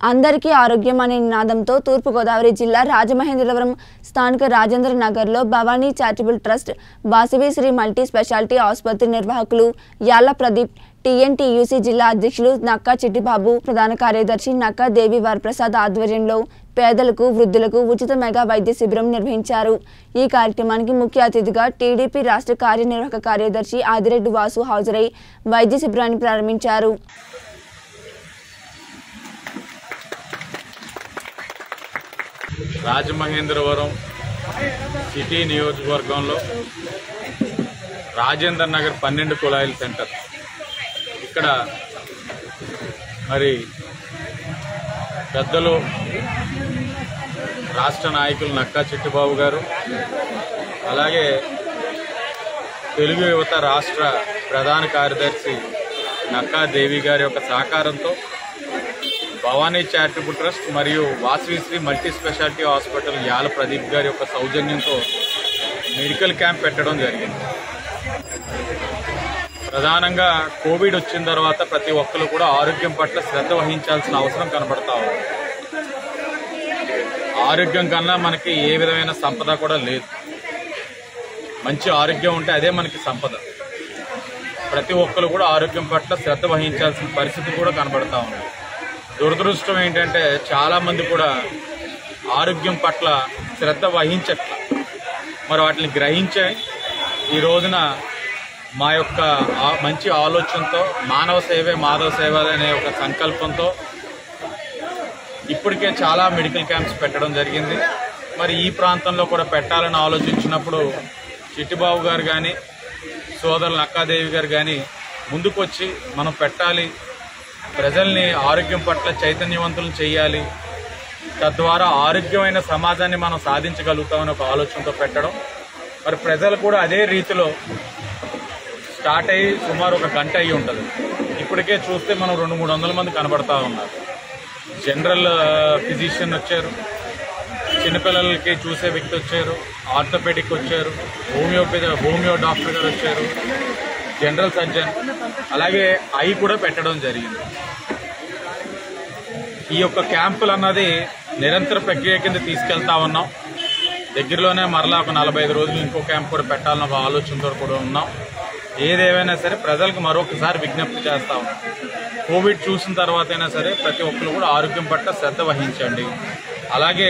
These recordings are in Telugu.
అందరికీ ఆరోగ్యం అనే నినాదంతో తూర్పుగోదావరి జిల్లా రాజమహేంద్రవరం స్థానిక రాజేంద్ర నగర్లో Bhavani charitable trust Vasavi Sri multi speciality ఆసుపత్రి నిర్వాహకులు యాళ్ల ప్రదీప్, టీఎన్టీయూసీ జిల్లా అధ్యక్షులు నక్కా చిట్టిబాబు, ప్రధాన కార్యదర్శి నక్కా దేవి వరప్రసాద్ ఆధ్వర్యంలో పేదలకు, వృద్ధులకు ఉచిత మెగా వైద్య శిబిరం నిర్వహించారు. ఈ కార్యక్రమానికి ముఖ్య అతిథిగా టీడీపీ రాష్ట్ర కార్యనిర్వాహక కార్యదర్శి ఆదిరెడ్డి వాసు హాజరై వైద్య శిబిరాన్ని ప్రారంభించారు. రాజమహేంద్రవరం సిటీ నియోజకవర్గంలో రాజేంద్ర నగర్ 12 కుళాయిల సెంటర్ ఇక్కడ మరి పెద్దలు రాష్ట్ర నాయకులు నక్కా చిట్టిబాబు గారు, అలాగే తెలుగు యువత రాష్ట్ర ప్రధాన కార్యదర్శి నక్కా దేవి గారి యొక్క సహకారంతో భవానీ చారిటబుల్ ట్రస్ట్ మరియు Vasavi Sri multi speciality hospital Yalla Pradeep గారి యొక్క సౌజన్యంతో మెడికల్ క్యాంప్ పెట్టడం జరిగింది. ప్రధానంగా కోవిడ్ వచ్చిన తర్వాత ప్రతి ఒక్కరు కూడా ఆరోగ్యం పట్ల శ్రద్ధ వహించాల్సిన అవసరం కనబడతా ఉంది. ఆరోగ్యం కన్నా మనకి ఏ విధమైన సంపద కూడా లేదు. మంచి ఆరోగ్యం ఉంటే అదే మనకి సంపద. ప్రతి ఒక్కరు కూడా ఆరోగ్యం పట్ల శ్రద్ధ వహించాల్సిన పరిస్థితి కూడా కనబడతా ఉంది. దురదృష్టం ఏంటంటే చాలామంది కూడా ఆరోగ్యం పట్ల శ్రద్ధ వహించట్ల. మరి వాటిని గ్రహించే ఈ రోజున మా యొక్క మంచి ఆలోచనతో మానవ సేవే మాధవ సేవ అనే ఒక సంకల్పంతో ఇప్పటికే చాలా మెడికల్ క్యాంప్స్ పెట్టడం జరిగింది. మరి ఈ ప్రాంతంలో కూడా పెట్టాలని ఆలోచించినప్పుడు చిట్టిబాబు గారు కానీ సోదరులు నక్కాదేవి గారు కానీ ముందుకొచ్చి మనం పెట్టాలి, ప్రజల్ని ఆరోగ్యం పట్ల చైతన్యవంతులను చేయాలి, తద్వారా ఆరోగ్యమైన సమాజాన్ని మనం సాధించగలుగుతామని ఒక ఆలోచనతో పెట్టడం. మరి ప్రజలు కూడా అదే రీతిలో స్టార్ట్ అయ్యి సుమారు 1 గంట అయ్యి ఉంటుంది. ఇప్పటికే చూస్తే మనం 200-300 మంది కనబడతా ఉన్నారు. జనరల్ ఫిజిషియన్ వచ్చారు, చిన్నపిల్లలకి చూసే వ్యక్తి వచ్చారు, ఆర్థోపెడిక్ వచ్చారు, హోమియో డాక్టర్ గారు వచ్చారు, జనరల్ సర్జన్, అలాగే ఐ కూడా పెట్టడం జరిగింది. ఈ యొక్క క్యాంపులు అన్నది నిరంతర ప్రక్రియ కింద తీసుకెళ్తా ఉన్నాం. దగ్గరలోనే మరలా ఒక 45 రోజులు ఇంకో క్యాంప్ కూడా పెట్టాలన్న ఒక ఆలోచనతో కూడా ఉన్నాం. ఏదేమైనా సరే ప్రజలకు మరొకసారి విజ్ఞప్తి చేస్తా ఉన్నాం. కోవిడ్ చూసిన తర్వాత అయినా సరే ప్రతి ఒక్కరు కూడా ఆరోగ్యం పట్ల శ్రద్ధ వహించండి. అలాగే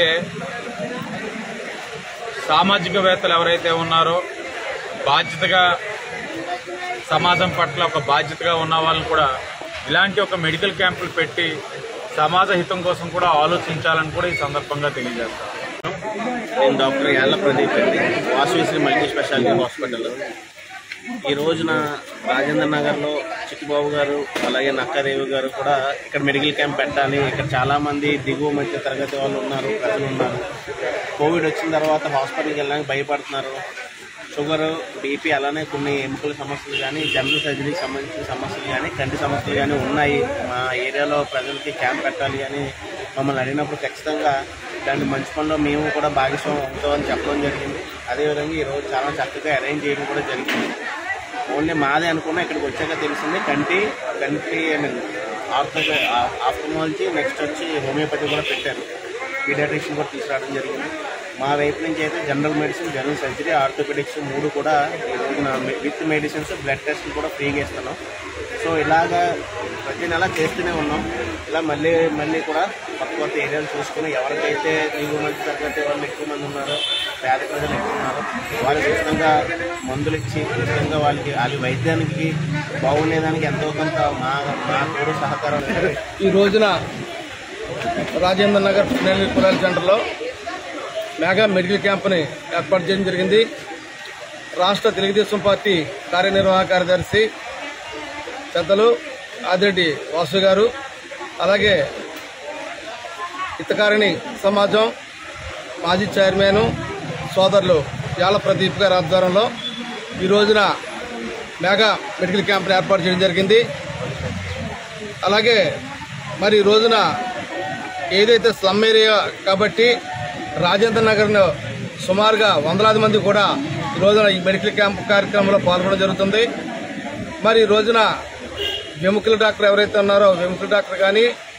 సామాజికవేత్తలు ఎవరైతే ఉన్నారో బాధ్యతగా సమాజం పట్ల ఒక బాధ్యతగా ఉన్న వాళ్ళని కూడా ఇలాంటి ఒక మెడికల్ క్యాంపులు పెట్టి సమాజ హితం కోసం కూడా ఆలోచించాలని కూడా ఈ సందర్భంగా తెలియజేస్తాను. నేను డాక్టర్ యాళ్ల ప్రదీప్ అండి, Vasavi Sri multi speciality hospital. ఈ రోజున రాజేంద్ర నగర్లో చిట్టిబాబు గారు అలాగే నక్కాదేవి గారు కూడా ఇక్కడ మెడికల్ క్యాంప్ పెట్టాలి. ఇక్కడ చాలామంది దిగువ మధ్య తరగతి వాళ్ళు ఉన్నారు, ప్రజలు ఉన్నారు. కోవిడ్ వచ్చిన తర్వాత హాస్పిటల్కి వెళ్ళడానికి భయపడుతున్నారు. షుగరు, బీపీ, అలానే కొన్ని ఎముకల సమస్యలు కానీ, జనరల్ సర్జరీకి సంబంధించిన సమస్యలు కానీ, కంటి సమస్యలు కానీ ఉన్నాయి. మా ఏరియాలో ప్రజలకి క్యాంప్ పెట్టాలి అని మమ్మల్ని అడిగినప్పుడు ఖచ్చితంగా దాని మంచి పనిలో మేము కూడా భాగస్వామ్యం అవుతామని చెప్పడం జరిగింది. అదేవిధంగా ఈరోజు చాలా చక్కగా అరేంజ్ చేయడం కూడా జరిగింది. ఓన్లీ మాదే అనుకున్నా ఇక్కడికి వచ్చాక తెలిసింది కంటి ఆఫ్థమాలజీ, నెక్స్ట్ వచ్చి హోమియోపతి కూడా పెట్టారు. పీడియాట్రిషియన్ కూడా తీసుకురావడం జరిగింది. మా వైపు నుంచి అయితే general medicine, general surgery, orthopaedics 3 కూడా ఈ రోజున విత్ మెడిసిన్స్, బ్లడ్ టెస్ట్లు కూడా ఫ్రీగా ఇస్తున్నాం. సో ఇలాగా ప్రతి నెల చేస్తూనే ఉన్నాం. ఇలా మళ్ళీ కూడా కొత్త ఏరియాలు చూసుకుని ఎవరికైతే దిగువ మంచి తరగతి వాళ్ళు ఎక్కువ మంది ఉన్నారో, పేద ప్రజలు ఎక్కువ ఉన్నారో వాళ్ళకి ఉచితంగా మందులు ఇచ్చి ఉచితంగా వాళ్ళకి వైద్యానికి బాగుండేదానికి ఎంతో కొంత మా కూడా సహకారం. ఈ రోజున రాజేంద్ర నగర్ 12 కుళాయిల సెంటర్లో మెగా మెడికల్ క్యాంప్ని ఏర్పాటు చేయడం జరిగింది. రాష్ట్ర తెలుగుదేశం పార్టీ కార్యనిర్వాహక కార్యదర్శి పెద్దలు ఆదిరెడ్డి వాసు గారు, అలాగే హితకారిణి సమాజం మాజీ చైర్మన్ సోదరులు యాళ్ల ప్రదీప్ గారి ఆధ్వర్యంలో ఈ రోజున మెగా మెడికల్ క్యాంప్ని ఏర్పాటు చేయడం జరిగింది. అలాగే మరి ఈ రోజున ఏదైతే స్లమ్ ఏరియా కాబట్టి రాజేంద్ర నగర్లో సుమారుగా వందలాది మంది కూడా ఈ రోజున ఈ మెడికల్ క్యాంప్ కార్యక్రమంలో పాల్గొనడం జరుగుతుంది. మరి ఈ రోజున వెముకల డాక్టర్ ఎవరైతే ఉన్నారో వెముకల డాక్టర్ కానీ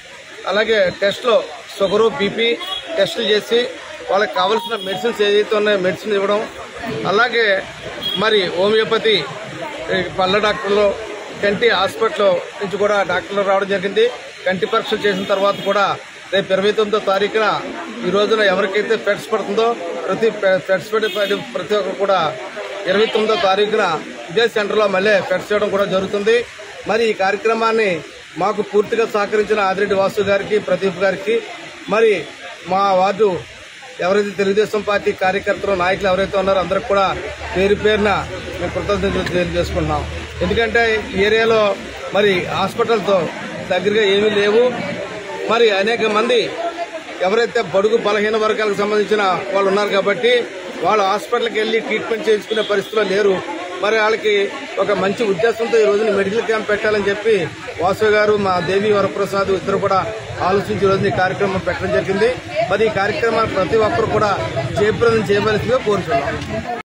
అలాగే టెస్ట్లో షుగరు బీపీ టెస్టులు చేసి వాళ్ళకి కావాల్సిన మెడిసిన్స్ ఏదైతే ఉన్నాయో మెడిసిన్ ఇవ్వడం, అలాగే మరి హోమియోపతి పళ్ళ డాక్టర్లు కంటి హాస్పిటల్ నుంచి కూడా డాక్టర్లు రావడం జరిగింది. కంటి పరీక్షలు చేసిన తర్వాత కూడా రేపు 29వ తారీఖున ఈ రోజున ఎవరికైతే పెట్స్ పడుతుందో పెట్స్ ప్రతి ఒక్కరు కూడా 29వ తారీఖున ఇదే సెంటర్లో మళ్ళీ పెట్స్ చేయడం కూడా జరుగుతుంది. మరి ఈ కార్యక్రమాన్ని మాకు పూర్తిగా సహకరించిన ఆదిరెడ్డి వాసు గారికి, ప్రదీప్ గారికి, మరి మా వార్డు ఎవరైతే తెలుగుదేశం పార్టీ కార్యకర్తలు నాయకులు ఎవరైతే ఉన్నారో అందరికి కూడా పేరు పేరున మేము కృతజ్ఞతలు తెలియజేసుకుంటున్నాం. ఎందుకంటే ఈ ఏరియాలో మరి హాస్పిటల్తో దగ్గరగా ఏమీ లేవు. మరి అనేక మంది ఎవరైతే బడుగు బలహీన వర్గాలకు సంబంధించిన వాళ్ళు ఉన్నారు కాబట్టి వాళ్ళు హాస్పిటల్కి వెళ్లి ట్రీట్మెంట్ చేయించుకునే పరిస్థితిలో లేరు. మరి వాళ్ళకి ఒక మంచి ఉద్దేశంతో ఈ రోజున మెడికల్ క్యాంప్ పెట్టాలని చెప్పి వాసు గారు, మా దేవి వరప్రసాద్ ఇద్దరు కూడా ఆలోచించి ఈ రోజున ఈ కార్యక్రమం పెట్టడం జరిగింది. మరి ఈ కార్యక్రమాన్ని ప్రతి ఒక్కరు కూడా జయప్రదం చేయవలసిందిగా కోరుతున్నాం.